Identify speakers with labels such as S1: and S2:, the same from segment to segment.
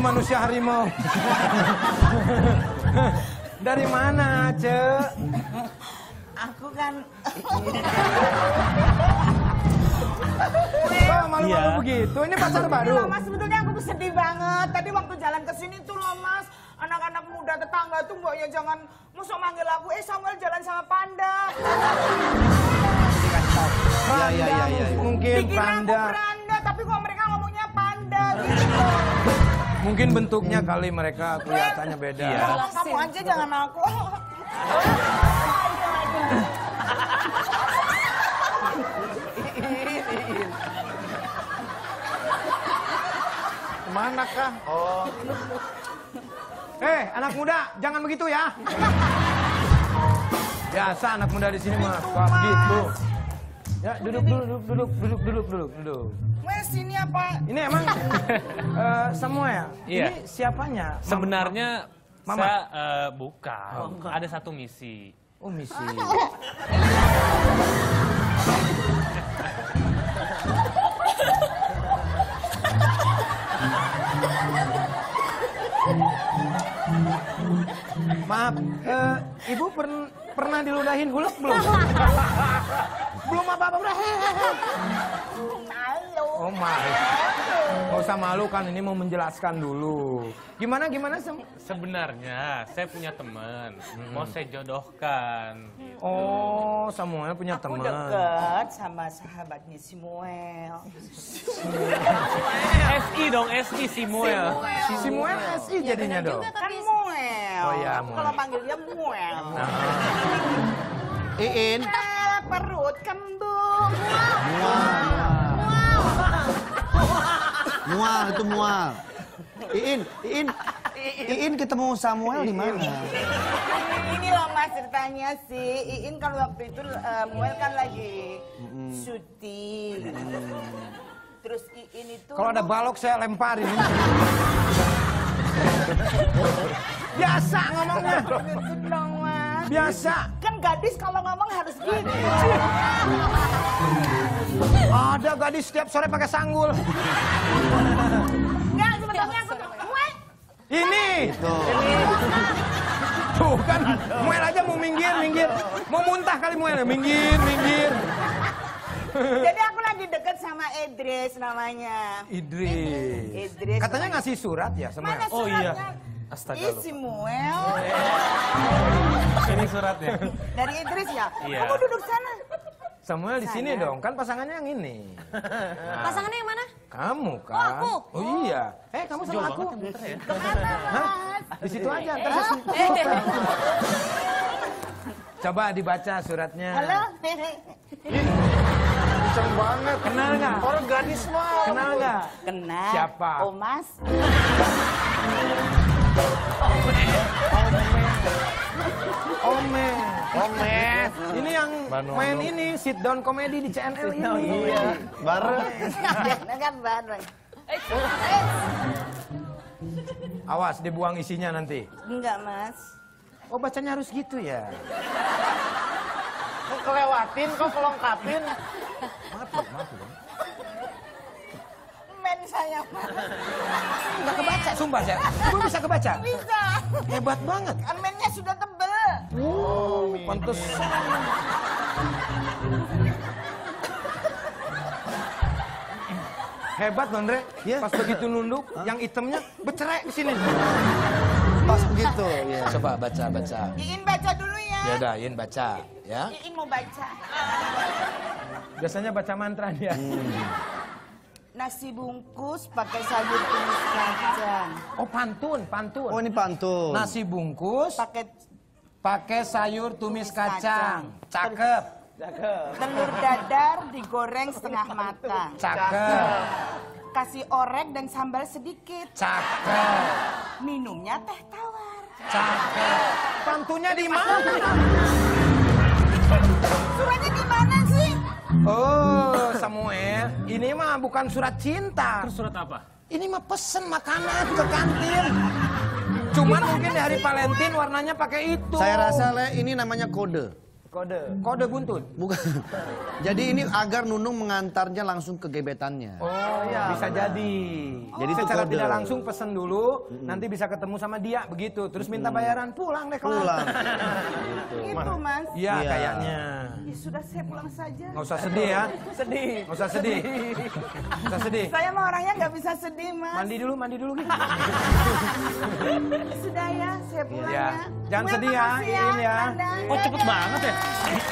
S1: manusia harimau. Dari mana, Ce?
S2: Aku kan...
S1: Kok malu-malu begitu? Ini pacar baru?
S2: Loh, Mas, sebetulnya aku tuh sedih banget. Tadi waktu jalan ke sini tuh loh, Mas. Anak-anak muda tetangga tuh mbaknya jangan musuh manggil aku. Samuel jalan sama Panda.
S1: Panda, mungkin
S2: Dikira
S1: Panda.
S2: aku Panda, tapi kok mereka ngomongnya Panda gitu.
S1: Mungkin bentuknya kali mereka kelihatannya beda.
S3: Iya.
S2: Kamu aja jangan aku.
S1: Kemana kah? Oh. Anak muda, jangan begitu ya. Biasa anak muda di sini mah suka gitu. Ya, duduk.
S2: Wes, ini apa?
S1: Ini emang semua ya?
S3: Iya.
S1: Ini siapanya?
S3: Sebenarnya
S1: Mama?
S3: saya bukan. Ada satu misi.
S1: Oh, misi. Maaf, ibu pernah diludahin hulek belum? Belum apa-apa, udah.
S2: Malu.
S1: Oh, malu. Gak usah malu kan, ini mau menjelaskan dulu. Gimana?
S3: Sebenarnya saya punya teman, mau saya jodohkan.
S1: Oh, Samuel punya
S2: Aku
S1: teman.
S2: deket sama sahabatnya Samuel.
S3: SI dong, SI Samuel.
S1: Si Samuel SI jadinya dong.
S2: Kan Muel.
S1: Oh iya, Muel.
S2: Kalau panggil dia Muel.
S1: Iin.
S2: Perut kembung.
S4: Mual itu mual. Iin ketemu Samuel di mana?
S2: Ini loh Mas ceritanya sih. Iin kan waktu itu Muel kan lagi syuting. Terus Iin itu...
S1: Kalau ada balok saya lemparin. Biasa ngomongnya.
S2: Gitu dong Mas.
S1: Biasa.
S2: Kan gadis kalau ngomong harus gitu.
S1: Ada gadis setiap sore pakai sanggul.
S2: Enggak, sebetulnya aku tuh... Muel!
S1: Ini. Tuh kan, Muel aja mau minggir. Mau muntah kali Muel, minggir.
S2: Jadi aku lagi deket sama Idris namanya.
S1: Idris.
S2: Idris.
S1: Katanya ngasih surat ya sama.
S2: Mana
S3: Oh iya.
S2: suratnya?
S3: Astaga,
S2: Ih,
S3: lupa.
S2: si Muel.
S3: Ini suratnya.
S2: Dari Idris ya?
S3: Iya.
S2: Kamu duduk sana.
S1: Samuel di sini dong, kan pasangannya yang ini.
S5: Pasangannya yang mana?
S1: Kamu kan?
S5: Oh, aku?
S1: Oh iya. Kamu sama aku.
S2: Kemana,
S1: Hah?
S2: Mas?
S1: Di situ aja, ntar saya Coba dibaca suratnya.
S2: Halo?
S1: Kenceng banget. Kenal nggak? Orang gadis mah. Kenal nggak?
S2: Kenal.
S1: Siapa?
S2: Oh, Mas.
S1: Ome. Ini yang main ini sit down komedi di CNL ini. Iya.
S4: Bareng.
S2: Kan bareng.
S1: Awas dibuang isinya nanti.
S2: Enggak, Mas.
S1: Oh, bacanya harus gitu ya.
S6: Kok kelewatin, kok kelongkapin.
S1: Maaf.
S2: Men saya, Mas.
S1: Nggak kebaca, sumpah ya. Ibu bisa kebaca?
S2: Bisa.
S1: Hebat banget.
S2: Kan mennya sudah tebel.
S1: Oh, pantes. Hebat, Andre.
S4: Iya.
S1: Pas begitu nunduk, yang hitamnya bercerai di sini.
S4: Pas begitu. Ya.
S1: Coba baca.
S2: Iin baca dulu ya.
S1: Ya udah, Yin baca. Ya.
S2: Iin mau baca.
S1: Biasanya baca mantra dia.
S2: Nasi bungkus pakai sayur tumis kacang.
S1: Oh, pantun.
S4: Oh ini pantun.
S1: Nasi bungkus
S2: Pakai
S1: pakai sayur tumis kacang. Cakep.
S2: telur dadar digoreng setengah matang.
S1: Cakep.
S2: Kasih orek dan sambal sedikit.
S1: Cakep.
S2: Minumnya teh tawar.
S1: Cakep. Pantunnya di mana?
S2: Suratnya di mana sih?
S1: Oh, Samuel, ini mah bukan surat cinta.
S3: Terus surat apa?
S1: Ini mah pesen makanan ke kantin. Cuman mungkin di hari Valentine warnanya pakai itu.
S4: Saya rasa Le ini namanya kode.
S1: Kode buntut.
S4: Bukan. Jadi ini agar Nunung mengantarnya langsung ke gebetannya.
S1: Oh iya, bisa jadi.
S4: Jadi itu
S1: secara
S4: kode.
S1: tidak langsung pesen dulu, nanti bisa ketemu sama dia begitu. Terus minta bayaran, pulang deh kelar.
S4: Pulang.
S2: Gitu, Mas.
S1: Iya,
S4: Iya.
S1: kayaknya.
S2: Ya sudah, saya pulang saja.
S1: Nggak usah sedih ya.
S2: Sedih.
S1: Nggak usah sedih. Nggak usah sedih.
S2: Saya mah orangnya nggak bisa sedih, Mas.
S1: Mandi dulu gitu.
S2: Sudah ya, saya pulang
S1: Iya.
S2: ya.
S1: Jangan
S2: Well,
S1: sedih ya,
S2: makasih
S1: Iin ya.
S2: Anda.
S3: Kok cepet banget ya?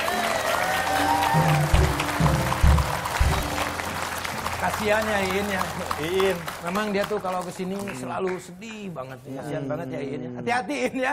S1: Kasihan ya Iin ya. Iin. Memang dia tuh kalau kesini selalu sedih banget. Kasihan banget ya Iin ya. Hati-hati Iin ya.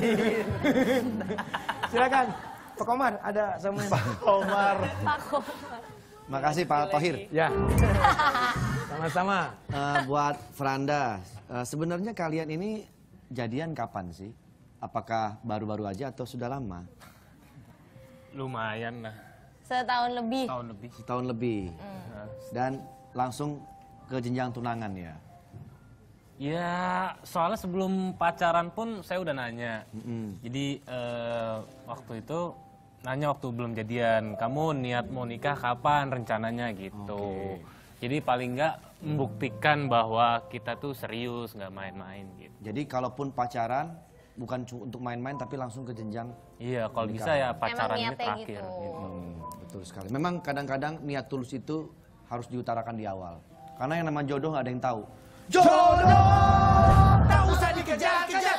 S1: Silakan. Pak Komar ada sama Pak Komar.
S4: Makasih Pak Thohir.
S1: Ya. Sama-sama.
S4: Buat Franda, sebenarnya kalian ini jadian kapan sih? Apakah baru-baru aja atau sudah lama?
S3: Lumayan lah,
S5: Setahun lebih.
S3: tahun lebih.
S4: Setahun lebih. Dan langsung ke jenjang tunangan ya?
S3: Ya, soalnya sebelum pacaran pun saya udah nanya. Jadi waktu itu nanya waktu belum jadian, kamu niat mau nikah kapan rencananya gitu. Jadi paling nggak membuktikan bahwa kita tuh serius, nggak main-main gitu.
S4: Jadi kalaupun pacaran bukan untuk main-main tapi langsung ke jenjang.
S3: Iya, kalau bisa ya pacaran ini
S5: niatnya
S3: terakhir.
S5: gitu.
S3: Gitu.
S4: Betul sekali. Memang kadang-kadang niat tulus itu harus diutarakan di awal. Karena yang namanya jodoh nggak ada yang tahu.
S1: Jodoh tak usah dikejar-kejar.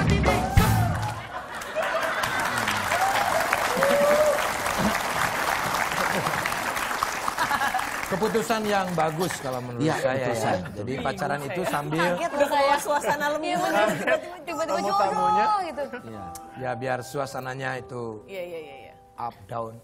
S1: Keputusan yang bagus kalau menurut
S4: Iya,
S1: saya
S4: keputusan.
S1: ya. Jadi pacaran itu sambil
S5: Udah kayak suasana lembur. Tiba-tiba jodoh gitu.
S4: Iya.
S1: ya biar suasananya itu
S2: Iya.
S1: up down.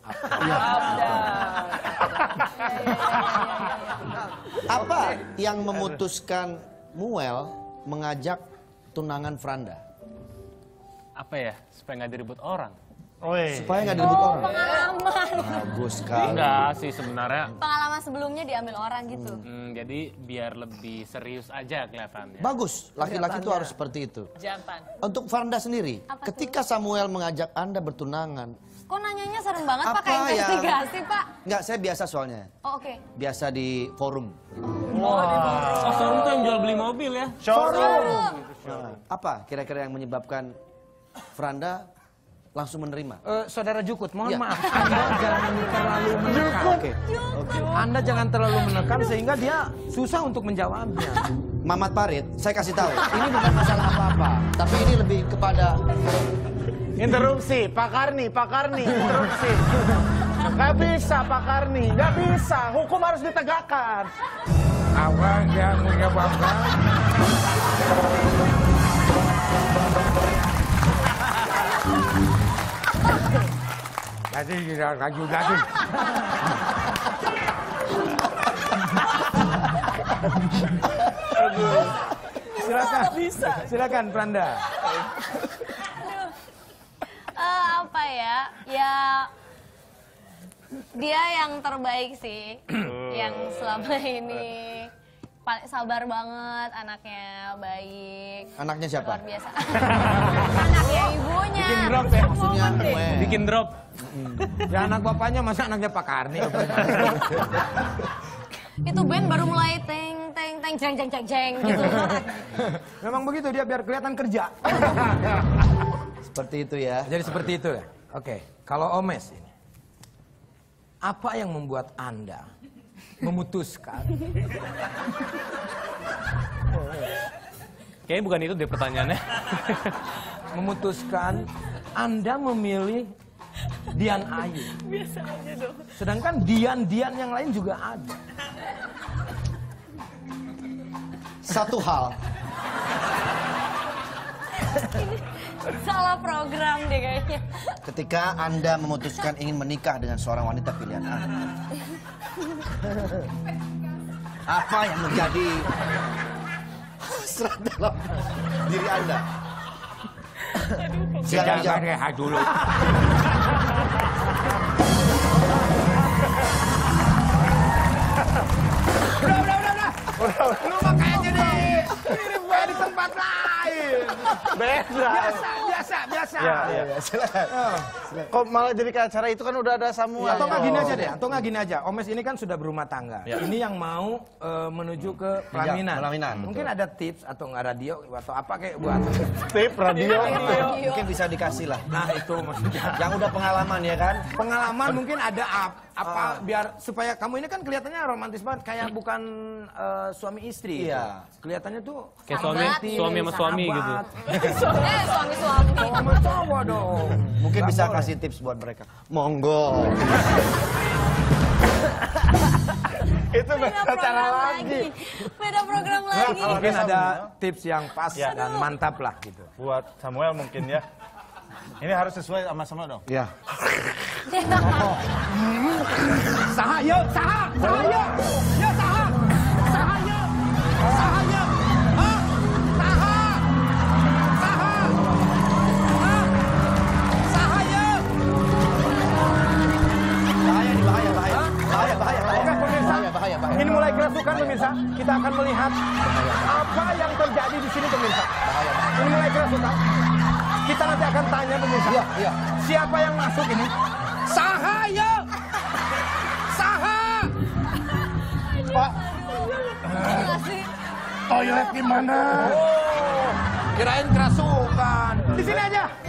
S4: Apa yang memutuskan Muel mengajak tunangan Franda?
S3: Apa ya, supaya nggak diribut orang?
S4: Supaya nggak diribut orang.
S5: Pengalaman.
S4: Bagus sekali.
S3: Enggak sih sebenarnya.
S5: Pengalaman sebelumnya diambil orang gitu.
S3: Jadi biar lebih serius aja kelihatannya.
S4: Bagus, laki-laki itu harus seperti itu.
S2: Jantan.
S4: Untuk Franda sendiri,
S5: Apa
S4: ketika Samuel mengajak Anda bertunangan,
S5: Kok nanyanya serem banget Pak,
S4: Apa
S5: kayak
S4: yang-
S5: investigasi Pak.
S4: nggak, saya biasa soalnya.
S5: Oh, oke.
S4: Biasa di forum.
S3: Oh, showroom tuh yang jual beli mobil ya?
S4: Apa kira-kira yang menyebabkan Franda langsung menerima?
S1: Saudara Jukut, mohon
S4: Ya.
S1: maaf, Anda jangan terlalu menekan.
S4: Oke.
S1: Anda jangan terlalu menekan sehingga dia susah untuk menjawabnya.
S4: Mamat Parit, saya kasih tahu, ini bukan masalah apa-apa, tapi ini lebih kepada
S6: Interupsi, Pak Karni, interupsi. Gak bisa Pak Karni, gak bisa. Hukum harus ditegakkan.
S1: Awal yang menyebabkan Nanti tidak lanjut lagi. Silakan Franda.
S5: Apa ya? Ya dia yang terbaik sih, yang selama ini paling sabar banget, anaknya baik,
S4: anaknya siapa?
S5: luar biasa. Anaknya ibunya.
S1: Bikin drop ya?
S4: Maksudnya Muel.
S3: Bikin drop.
S1: Ya anak bapaknya masa anaknya Pak Karni.
S5: Itu band baru mulai teng teng teng jeng jeng jeng jeng gitu.
S1: Memang begitu dia biar kelihatan kerja.
S4: Seperti itu ya.
S1: Jadi seperti itu ya. Oke, kalau Omes ini, apa yang membuat Anda memutuskan?
S3: Kayaknya bukan itu deh pertanyaannya.
S1: Memutuskan Anda memilih Dian Ayu.
S2: Biasa aja dong.
S1: Sedangkan Dian-Dian yang lain juga ada.
S4: Satu hal,
S5: Salah program deh kayaknya.
S4: ketika Anda memutuskan ingin menikah dengan seorang wanita pilihan Anda, apa yang menjadi hasrat dalam diri Anda? Silakan jawab.
S1: rehat dulu. Udah. Lu makanya jadi mirip gue di tempat lain.
S6: Beda.
S1: Biasa.
S6: Ya. Kok malah jadi ke acara itu kan udah ada Samuel.
S1: Atau nggak gini aja deh, atau nggak gini aja. Omes ini kan sudah berumah tangga. Ini yang mau menuju ke pelaminan.
S4: pelaminan,
S1: Mungkin ada tips atau nggak radio atau apa kayak buat
S6: Tip radio.
S4: Mungkin bisa dikasih lah.
S1: nah itu maksudnya.
S4: Yang udah pengalaman ya kan?
S1: Pengalaman mungkin ada apa biar supaya kamu ini kan kelihatannya romantis banget kayak bukan suami istri.
S4: Iya.
S1: Kelihatannya tuh
S3: Kayak
S5: Sahabat.
S3: suami sama suami gitu.
S5: Suami-suami.
S1: Sama cowok dong.
S4: Mungkin bisa kasih tips buat mereka. Monggo.
S6: Itu
S5: Beda
S6: beda cara
S5: program
S6: lagi.
S5: Beda program lagi.
S1: Mungkin ada tips yang pas
S6: Ya.
S1: dan mantap lah gitu.
S6: Buat Samuel mungkin ya. Ini harus sesuai sama Samuel dong.
S4: Ya.
S1: Saha yuk, saha yuk. Yuk saha. Saha yuk. Saha yuk. Hah? Saha. Saha. Hah? Saha yuk.
S4: Bahaya nih, bahaya.
S1: Oke pemirsa, ini mulai kerasukan pemirsa. Kita akan melihat apa yang terjadi di sini pemirsa. Ini mulai kerasukan. Kita nanti akan tanya pemirsa.
S4: Iya.
S1: Siapa yang masuk ini? Saha yuk. Saha. Pak. Toilet di mana? Kirain kerasukan. Di sini aja.